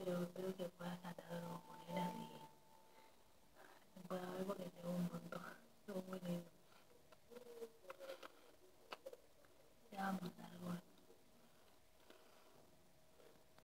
pero espero que puedas tratarlo con él así. Se pueda ver porque tengo un montón. Estuvo muy lindo. Te amo.